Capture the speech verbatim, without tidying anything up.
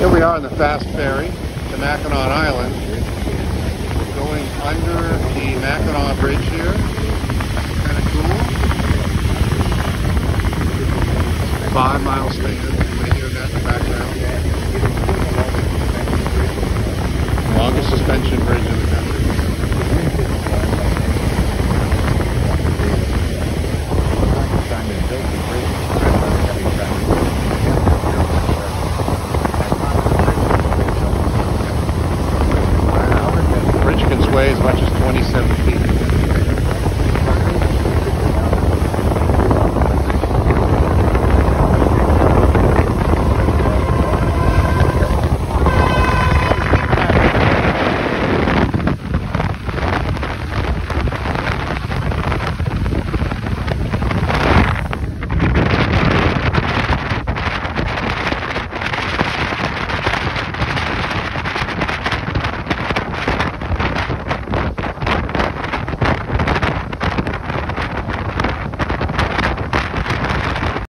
Here we are on the fast ferry to Mackinaw Island, going under the Mackinaw Bridge here. Kind of cool. Five mile span.